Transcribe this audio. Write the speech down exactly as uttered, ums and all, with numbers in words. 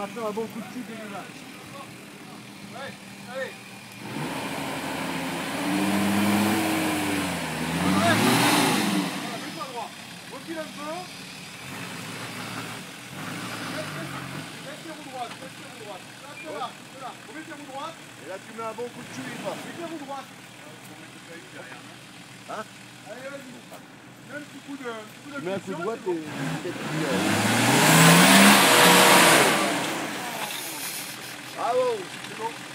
va faire un bon coup de pied dégueulasse. Ouais, allez. Voilà, mets-toi droit. Recule un peu. Mets tes roues droites, mets tes roues droites. Là, là, là, là. Remets tes roues droites. Et là, tu mets un bon coup de cuivre. Mets tes roues droites. Hein? Allez, vas-y. Mets un petit coup de, un petit coup de Tu mets un coup de cuisson, droite c'est bon. et peut-être qu'il Bravo! C'est bon.